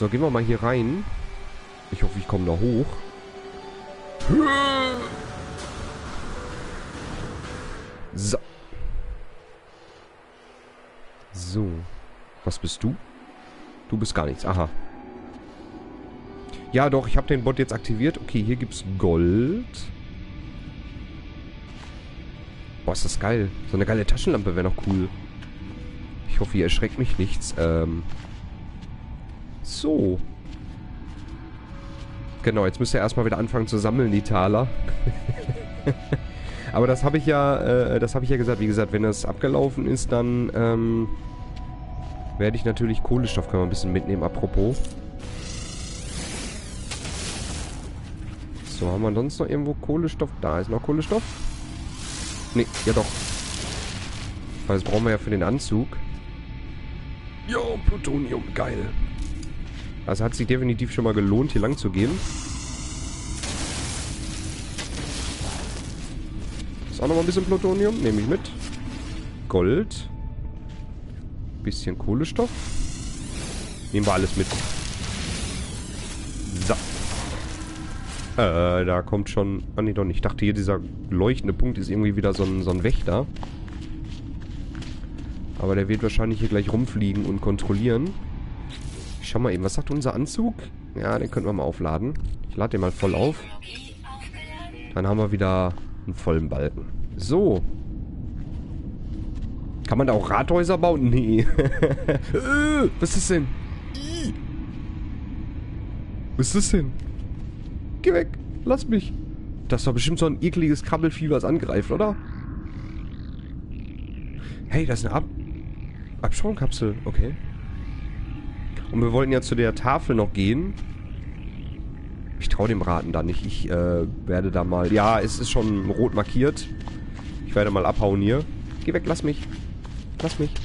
So, gehen wir mal hier rein. Ich hoffe, ich komme da hoch. So. So. Was bist du? Du bist gar nichts. Aha. Ja, doch, ich habe den Bot jetzt aktiviert. Okay, hier gibt's Gold. Boah, ist das geil. So eine geile Taschenlampe wäre noch cool. Ich hoffe, hier erschreckt mich nichts. So. Genau, jetzt müsst ihr erstmal wieder anfangen zu sammeln, die Taler. Aber das habe ich ja, gesagt. Wie gesagt, wenn das abgelaufen ist, dann, werde ich natürlich Kohlenstoff, können wir ein bisschen mitnehmen, apropos. So, haben wir sonst noch irgendwo Kohlenstoff? Da ist noch Kohlenstoff. Nee, ja doch. Weil das brauchen wir ja für den Anzug. Jo, Plutonium, geil. Also hat sich definitiv schon mal gelohnt, hier lang zu gehen. Ist auch noch mal ein bisschen Plutonium, nehme ich mit. Gold. Bisschen Kohlenstoff. Nehmen wir alles mit. So. Da kommt schon... Ah, nee, doch nicht. Ich dachte hier, dieser leuchtende Punkt ist irgendwie wieder so ein Wächter. Aber der wird wahrscheinlich hier gleich rumfliegen und kontrollieren. Ich schau mal eben, was sagt unser Anzug? Ja, den könnten wir mal aufladen. Ich lade den mal voll auf. Dann haben wir wieder einen vollen Balken. So. Kann man da auch Rathäuser bauen? Nee. Was ist das denn? Was ist das denn? Geh weg. Lass mich. Das war bestimmt so ein ekliges Krabbelvieh, was angreift, oder? Hey, das ist eine Absprungkapsel. Okay. Und wir wollten ja zu der Tafel noch gehen. Ich traue dem Raten da nicht. Ich werde da mal... Ja, es ist schon rot markiert. Ich werde mal abhauen hier. Geh weg, lass mich. Lass mich.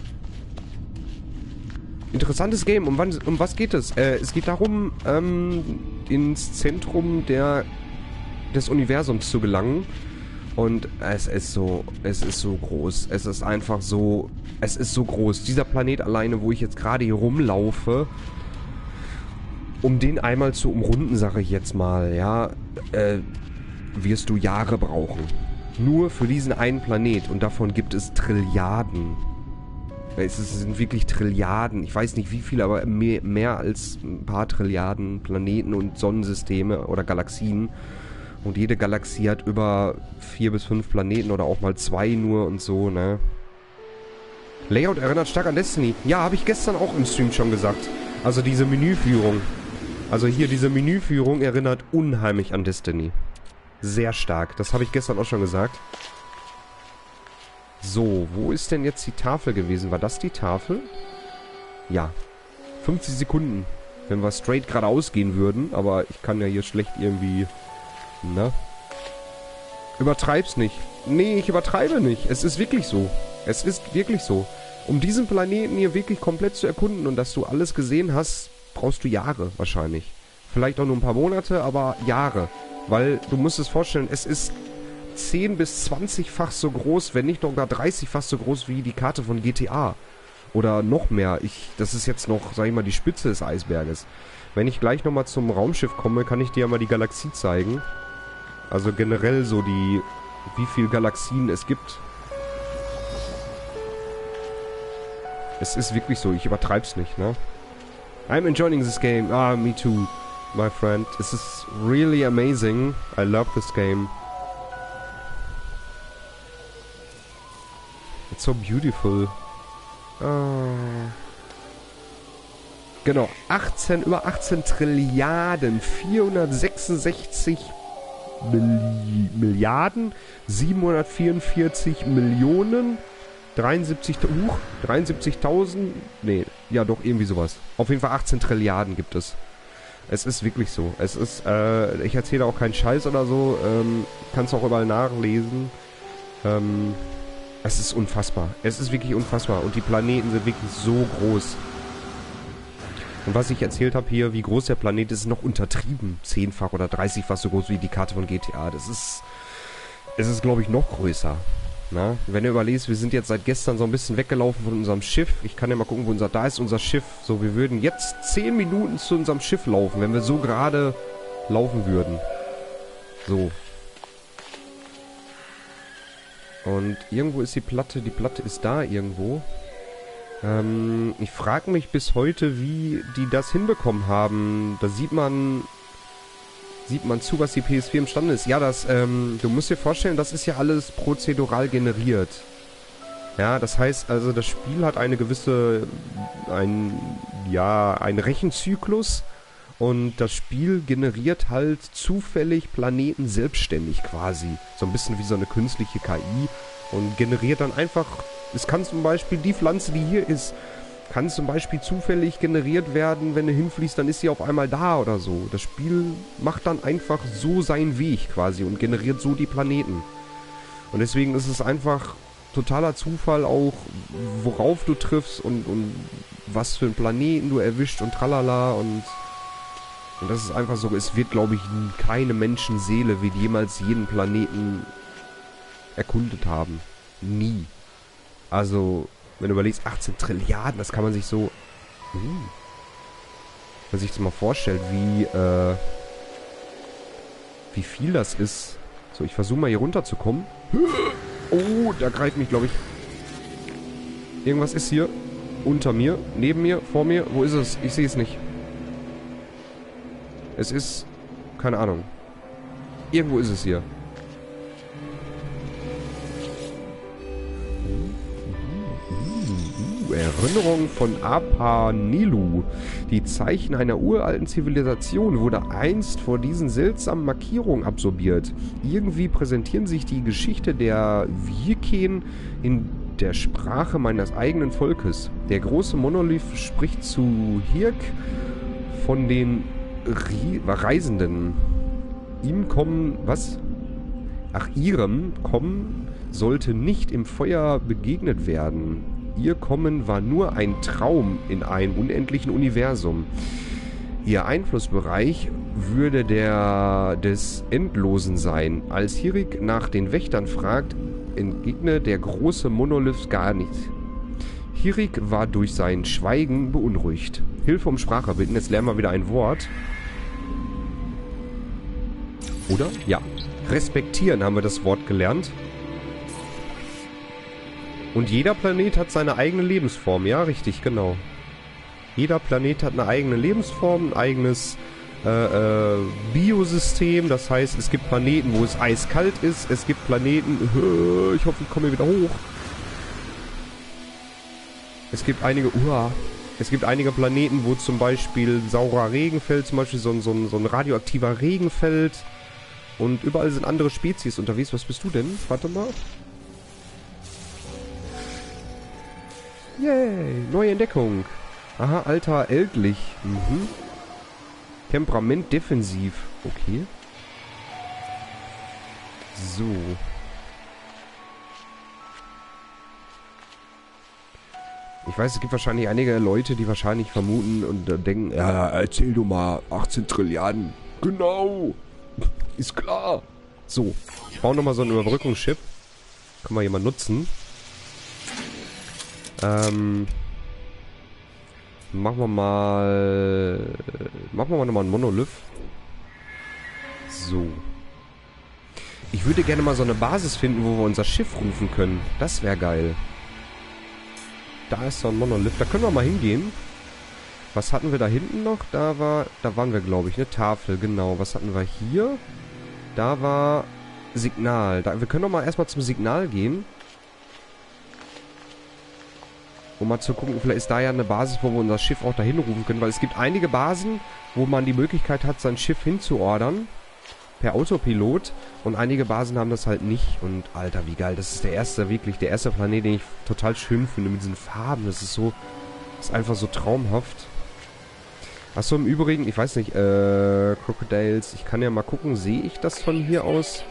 Interessantes Game. Um was geht es? Es geht darum, ins Zentrum des Universums zu gelangen. Und es ist so groß. Es ist einfach so... Es ist so groß. Dieser Planet alleine, wo ich jetzt gerade hier rumlaufe, um den einmal zu umrunden, sage ich jetzt mal, ja, wirst du Jahre brauchen. Nur für diesen einen Planet. Und davon gibt es Trilliarden. Es sind wirklich Trilliarden. Ich weiß nicht wie viele, aber mehr als ein paar Trilliarden Planeten und Sonnensysteme oder Galaxien. Und jede Galaxie hat über 4 bis 5 Planeten oder auch mal 2 nur und so, ne? Layout erinnert stark an Destiny. Ja, habe ich gestern auch im Stream schon gesagt. Also diese Menüführung. Also hier diese Menüführung erinnert unheimlich an Destiny. Sehr stark. Das habe ich gestern auch schon gesagt. So, wo ist denn jetzt die Tafel gewesen? War das die Tafel? Ja. 50 Sekunden. Wenn wir straight geradeaus gehen würden. Aber ich kann ja hier schlecht irgendwie... Na? Übertreib's nicht. Nee, ich übertreibe nicht. Es ist wirklich so. Es ist wirklich so. Um diesen Planeten hier wirklich komplett zu erkunden und dass du alles gesehen hast, brauchst du Jahre wahrscheinlich. Vielleicht auch nur ein paar Monate, aber Jahre. Weil du musst es vorstellen, es ist 10 bis 20-fach so groß, wenn nicht sogar 30-fach so groß wie die Karte von GTA. Oder noch mehr. Das ist jetzt noch, sag ich mal, die Spitze des Eisberges. Wenn ich gleich nochmal zum Raumschiff komme, kann ich dir ja mal die Galaxie zeigen. Also generell so wie viele Galaxien es gibt. Es ist wirklich so, ich übertreib's nicht, ne? I'm enjoying this game. Ah, me too, my friend. This is really amazing. I love this game. It's so beautiful. Ah. Genau, über 18 Trilliarden, 466 Milliarden, 744 Millionen, 73.000, nee, ja doch, irgendwie sowas. Auf jeden Fall 18 Trilliarden gibt es. Es ist wirklich so. Es ist, ich erzähle auch keinen Scheiß oder so, kannst auch überall nachlesen. Es ist unfassbar. Es ist wirklich unfassbar. Und die Planeten sind wirklich so groß. Und was ich erzählt habe hier, wie groß der Planet ist, ist noch untertrieben. 10-fach oder 30-fach so groß wie die Karte von GTA. Es ist, glaube ich, noch größer. Na, wenn du überlegst, wir sind jetzt seit gestern so ein bisschen weggelaufen von unserem Schiff. Ich kann ja mal gucken, da ist unser Schiff. So, wir würden jetzt 10 Minuten zu unserem Schiff laufen, wenn wir so gerade laufen würden. So. Und irgendwo ist die Platte. Die Platte ist da irgendwo. Ich frage mich bis heute, wie die das hinbekommen haben. Da sieht man zu, was die PS4 imstande ist. Ja, du musst dir vorstellen, das ist ja alles prozedural generiert. Ja, das heißt also, das Spiel hat einen Rechenzyklus und das Spiel generiert halt zufällig Planeten selbstständig quasi. So ein bisschen wie so eine künstliche KI und generiert dann einfach, es kann zum Beispiel die Pflanze, die hier ist, kann zum Beispiel zufällig generiert werden, wenn du hinfliegst, dann ist sie auf einmal da oder so. Das Spiel macht dann einfach so seinen Weg quasi und generiert so die Planeten. Und deswegen ist es einfach totaler Zufall auch, worauf du triffst und was für einen Planeten du erwischt und tralala und das ist einfach so, es wird, glaube ich, keine Menschenseele wird jemals jeden Planeten erkundet haben. Nie. Also, wenn du überlegst, 18 Trilliarden, das kann man sich so... wenn man sich das mal vorstellt, wie viel das ist. So, ich versuche mal hier runterzukommen. Oh, da greift mich, glaube ich. Irgendwas ist hier. Unter mir, neben mir, vor mir. Wo ist es? Ich sehe es nicht. Es ist... keine Ahnung. Irgendwo ist es hier. Erinnerung von Apanilu. Die Zeichen einer uralten Zivilisation wurde einst vor diesen seltsamen Markierungen absorbiert. Irgendwie präsentieren sich die Geschichte der Viken in der Sprache meines eigenen Volkes. Der große Monolith spricht zu Hirk von den Reisenden. Ihrem Kommen sollte nicht im Feuer begegnet werden. Ihr Kommen war nur ein Traum in einem unendlichen Universum. Ihr Einflussbereich würde der des Endlosen sein. Als Hirik nach den Wächtern fragt, entgegne der große Monolith gar nicht. Hirik war durch sein Schweigen beunruhigt. Hilfe um Sprache bitten. Jetzt lernen wir wieder ein Wort. Oder? Ja. Respektieren haben wir das Wort gelernt. Und jeder Planet hat seine eigene Lebensform. Ja, richtig, genau. Jeder Planet hat eine eigene Lebensform, ein eigenes Biosystem. Das heißt, es gibt Planeten, wo es eiskalt ist. Es gibt Planeten... ich hoffe, ich komme hier wieder hoch. Es gibt einige Planeten, wo zum Beispiel saurer Regen fällt. Zum Beispiel so ein radioaktiver Regen fällt. Und überall sind andere Spezies unterwegs. Was bist du denn? Warte mal. Yay, neue Entdeckung. Aha, alter Elglich. Temperament defensiv. Okay. So. Ich weiß, es gibt wahrscheinlich einige Leute, die wahrscheinlich vermuten und denken, ja, erzähl du mal, 18 Trilliarden. Genau. Ist klar. So, ich baue nochmal so ein Überbrückungsschiff. Können wir hier mal nutzen. Machen wir mal nochmal einen Monolith. So. Ich würde gerne mal so eine Basis finden, wo wir unser Schiff rufen können. Das wäre geil. Da ist so ein Monolith. Da können wir mal hingehen. Was hatten wir da hinten noch? Da waren wir, glaube ich, eine Tafel. Genau. Was hatten wir hier? Da war Signal. Wir können doch mal erstmal zum Signal gehen. Um mal zu gucken, vielleicht ist da ja eine Basis, wo wir unser Schiff auch dahin rufen können. Weil es gibt einige Basen, wo man die Möglichkeit hat, sein Schiff hinzuordern. Per Autopilot. Und einige Basen haben das halt nicht. Und Alter, wie geil. Das ist der erste Planet, den ich total schön finde. Mit diesen Farben. Das ist einfach so traumhaft. Achso, im Übrigen, ich weiß nicht, Crocodiles. Ich kann ja mal gucken, sehe ich das von hier aus?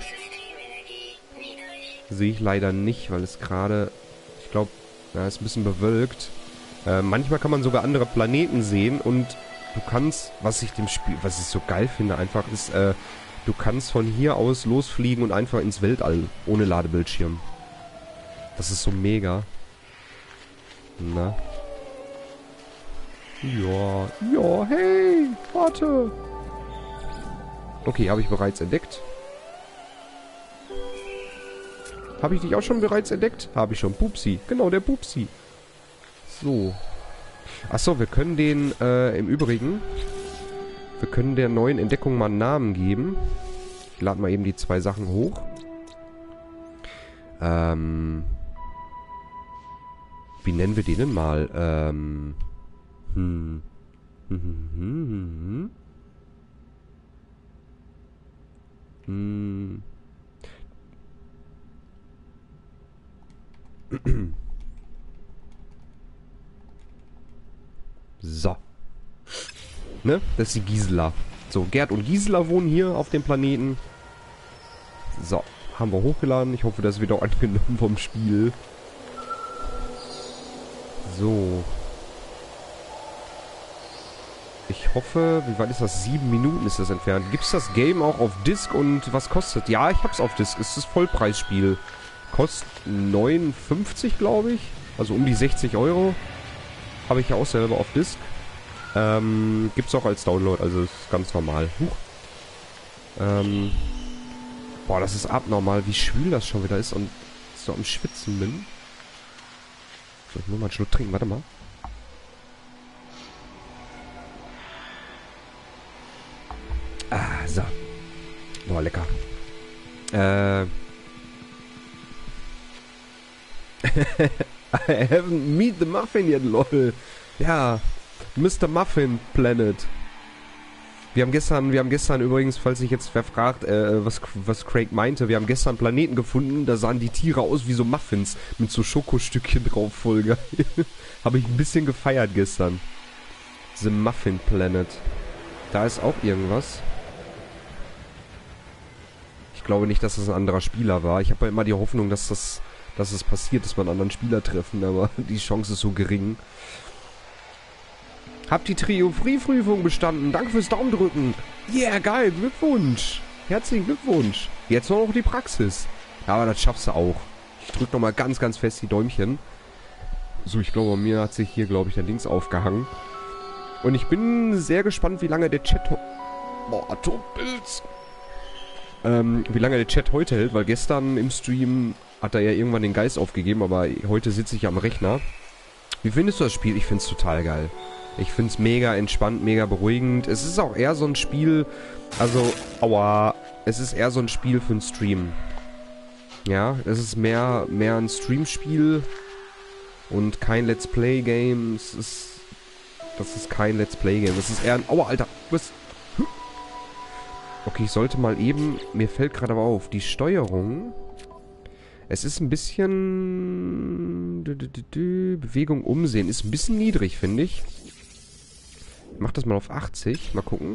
Sehe ich leider nicht, weil es gerade, ich glaube, ist ein bisschen bewölkt. Manchmal kann man sogar andere Planeten sehen und du kannst, was ich so geil finde einfach, ist, du kannst von hier aus losfliegen und einfach ins Weltall ohne Ladebildschirm. Das ist so mega. Na? Ja, ja, hey, warte. Okay, habe ich bereits entdeckt. Habe ich dich auch schon bereits entdeckt? Habe ich schon. Pupsi. Genau, der Pupsi. So. Achso, wir können den, im Übrigen... Wir können der neuen Entdeckung mal einen Namen geben. Ich lade mal eben die 2 Sachen hoch. Wie nennen wir den denn mal? So. Ne? Das ist die Gisela. So, Gerd und Gisela wohnen hier auf dem Planeten. So, haben wir hochgeladen. Ich hoffe, das wird auch angenommen vom Spiel. So. Ich hoffe, wie weit ist das? 7 Minuten ist das entfernt. Gibt es das Game auch auf Disc und was kostet? Ja, ich hab's auf Disc. Es ist das Vollpreisspiel. Kostet 59, glaube ich. Also um die 60 Euro. Habe ich ja auch selber auf Disc. Gibt's auch als Download, also ist ganz normal. Boah, das ist abnormal, wie schwül das schon wieder ist und so am Schwitzen bin. So, ich muss mal einen Schluck trinken, warte mal. Ah, so. Boah, lecker. I haven't meet the Muffin yet, lol. Ja, Mr. Muffin Planet. Wir haben gestern übrigens, falls sich jetzt wer fragt, was Craig meinte, wir haben gestern einen Planeten gefunden, da sahen die Tiere aus wie so Muffins mit so Schokostückchen drauf, voll geil. Habe ich ein bisschen gefeiert gestern. The Muffin Planet. Da ist auch irgendwas. Ich glaube nicht, dass das ein anderer Spieler war. Ich habe ja immer die Hoffnung, dass es passiert, dass wir einen anderen Spieler treffen, aber die Chance ist so gering. Hab die Trio-Free-Prüfung bestanden. Danke fürs Daumen drücken. Yeah, geil. Glückwunsch. Herzlichen Glückwunsch. Jetzt nur noch die Praxis. Ja, aber das schaffst du auch. Ich drück nochmal ganz, ganz fest die Däumchen. So, ich glaube, bei mir hat sich hier, glaube ich, der Dings aufgehangen. Und ich bin sehr gespannt, wie lange der Chat... Boah, Atompilz. Wie lange der Chat heute hält, weil gestern im Stream hat er ja irgendwann den Geist aufgegeben, aber heute sitze ich am Rechner. Wie findest du das Spiel? Ich find's total geil. Ich find's mega entspannt, mega beruhigend. Es ist auch eher so ein Spiel, also, aua, es ist eher so ein Spiel für einen Stream. Ja, es ist mehr ein Streamspiel und kein Let's Play Game. Das ist kein Let's Play Game. Das ist eher ein, aua, Alter, was? Okay, ich sollte mal eben, mir fällt gerade aber auf, die Steuerung, es ist ein bisschen, Bewegung umsehen, ist ein bisschen niedrig, finde ich. Ich mach das mal auf 80, mal gucken.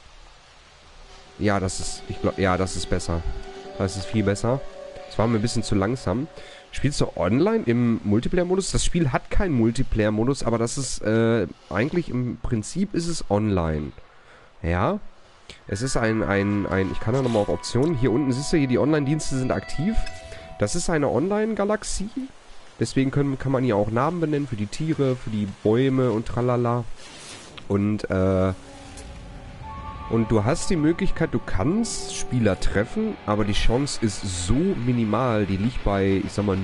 Ja, das ist, ich glaube, ja, das ist besser. Das ist viel besser. Das war mir ein bisschen zu langsam. Spielst du online im Multiplayer-Modus? Das Spiel hat keinen Multiplayer-Modus, aber das ist, eigentlich im Prinzip ist es online. Ja. Es ist ich kann da nochmal auf Optionen. Hier unten siehst du, hier die Online-Dienste sind aktiv. Das ist eine Online-Galaxie. Deswegen kann man hier auch Namen benennen für die Tiere, für die Bäume und tralala. Und du hast die Möglichkeit, du kannst Spieler treffen, aber die Chance ist so minimal, die liegt bei, ich sag mal,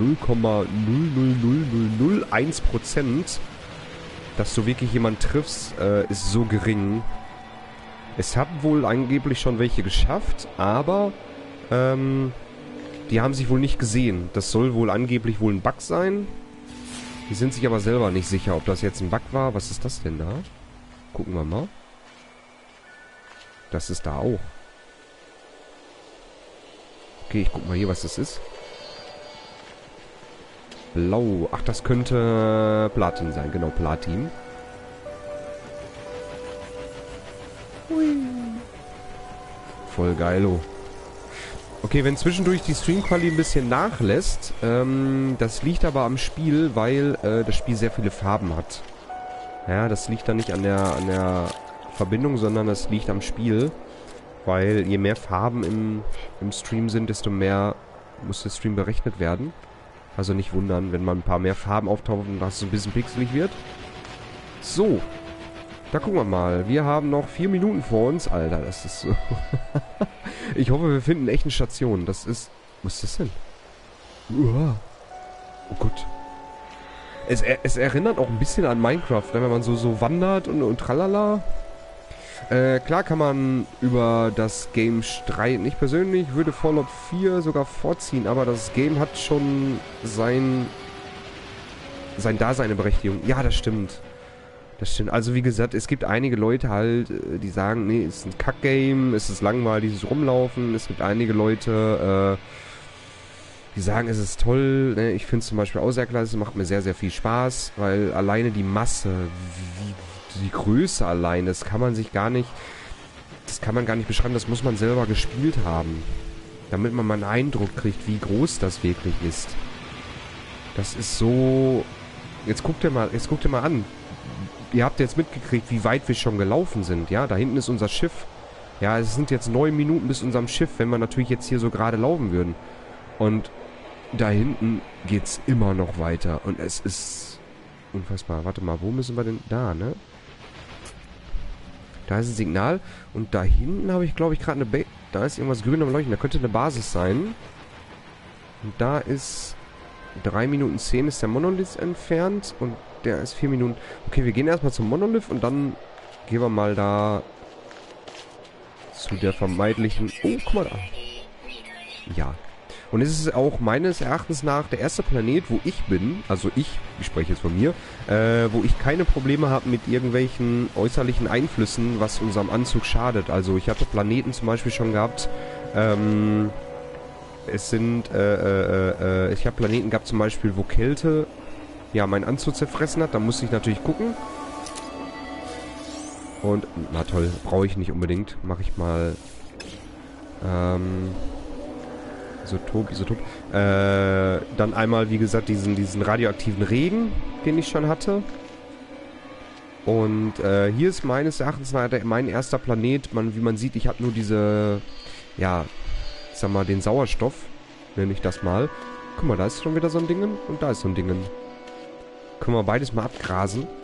0,00001%, dass du wirklich jemanden triffst, ist so gering. Es haben wohl angeblich schon welche geschafft, aber die haben sich wohl nicht gesehen. Das soll wohl angeblich wohl ein Bug sein. Die sind sich aber selber nicht sicher, ob das jetzt ein Bug war. Was ist das denn da? Gucken wir mal. Das ist da auch. Okay, ich guck mal hier, was das ist. Blau. Ach, das könnte Platin sein. Genau, Platin. Hui. Voll geilo. Okay, wenn zwischendurch die Stream-Quali ein bisschen nachlässt, das liegt aber am Spiel, weil das Spiel sehr viele Farben hat. Ja, das liegt dann nicht an der Verbindung, sondern das liegt am Spiel. Weil je mehr Farben im Stream sind, desto mehr muss der Stream berechnet werden. Also nicht wundern, wenn mal ein paar mehr Farben auftauchen und das so ein bisschen pixelig wird. So. Da gucken wir mal. Wir haben noch 4 Minuten vor uns. Alter, das ist so... Ich hoffe, wir finden echt eine Station. Das ist... Was ist das denn? Uah. Oh Gott. Es erinnert auch ein bisschen an Minecraft, wenn man so wandert und tralala. Klar kann man über das Game streiten. Ich persönlich würde Fallout 4 sogar vorziehen, aber das Game hat schon sein Dasein, eine Berechtigung. Ja, das stimmt. Das stimmt. Also wie gesagt, es gibt einige Leute halt, die sagen, nee, es ist ein Kack-Game, es ist langweilig, dieses Rumlaufen. Es gibt einige Leute, die sagen, es ist toll. Ne? Ich finde es zum Beispiel auch sehr klasse, es macht mir sehr, sehr viel Spaß, weil alleine die Masse, die Größe allein, das kann man gar nicht beschreiben, das muss man selber gespielt haben. Damit man mal einen Eindruck kriegt, wie groß das wirklich ist. Das ist so... Jetzt guckt ihr mal an. Ihr habt jetzt mitgekriegt, wie weit wir schon gelaufen sind, ja? Da hinten ist unser Schiff. Ja, es sind jetzt 9 Minuten bis unserem Schiff, wenn wir natürlich jetzt hier so gerade laufen würden. Und da hinten geht's immer noch weiter. Und es ist unfassbar. Warte mal, wo müssen wir denn... Da, ne? Da ist ein Signal. Und da hinten habe ich, glaube ich, gerade eine... Da ist irgendwas grün am Leuchten. Da könnte eine Basis sein. Und da ist... 3 Minuten 10 ist der Monolith entfernt. Und der ist 4 Minuten... Okay, wir gehen erstmal zum Monolith. Und dann gehen wir mal da... zu der vermeintlichen... Oh, guck mal da. Ja. Und es ist auch meines Erachtens nach der erste Planet, wo ich bin, also ich spreche jetzt von mir, wo ich keine Probleme habe mit irgendwelchen äußerlichen Einflüssen, was unserem Anzug schadet. Also ich hatte Planeten zum Beispiel schon gehabt, ich habe Planeten gehabt zum Beispiel, wo Kälte, ja, meinen Anzug zerfressen hat. Da musste ich natürlich gucken. Und, na toll, brauche ich nicht unbedingt. Mache ich mal, Isotop. Dann einmal, wie gesagt, diesen radioaktiven Regen, den ich schon hatte. Und hier ist meines Erachtens mein erster Planet. Wie man sieht, ich habe nur diese, ja, ich sag mal, den Sauerstoff, nenne ich das mal. Guck mal, da ist schon wieder so ein Dingen und da ist so ein Dingen. Können wir beides mal abgrasen.